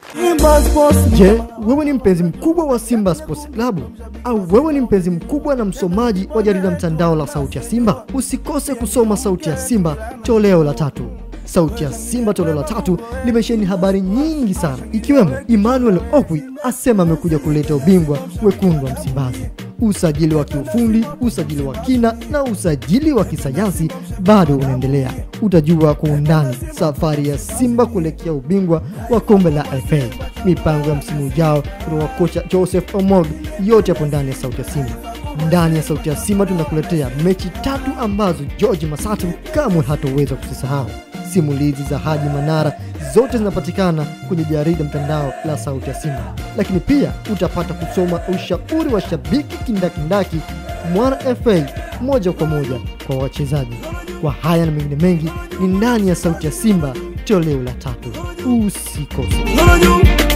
Je, wewe ni mpenzi mkubwa wa Simba Sports Club? Au wewe ni mpenzi mkubwa na msomaji wa jarida mtandao la Sauti ya Simba? Usikose kusoma Sauti ya Simba toleo la 3. Sauti ya Simba toleo la 3 limesheheni habari nyingi sana, ikiwemo Emmanuel Okwi asema amekuja kuleta ubingwa wekundu wa Msimbazi. Usajili wa kiufundi, usajili wa kina na usajili wa kisayansi bado unaendelea. Utajua kwa undani safari ya Simba kuelekea ubingwa wa kombe la FA, mipango ya msimu ujao kutoka kocha Joseph Omog, yote hapo ndani ya Sauti ya Simba. Ndani ya Sauti ya Simba tunakuletea mechi 3 ambazo George Masatu kamwe hatoweza kusisahau. Simulizi za Haji Manara zote zinapatikana kwenye jarida mtandao la Sauti ya Simba. Lakini pia utapata kusoma ushauri wa shabiki kindakindaki mwana FA moja kwa moja kwa wachezaji. Kwa haya na mengine mengi ni ndani ya Sauti ya Simba toleo la 3. Usikose.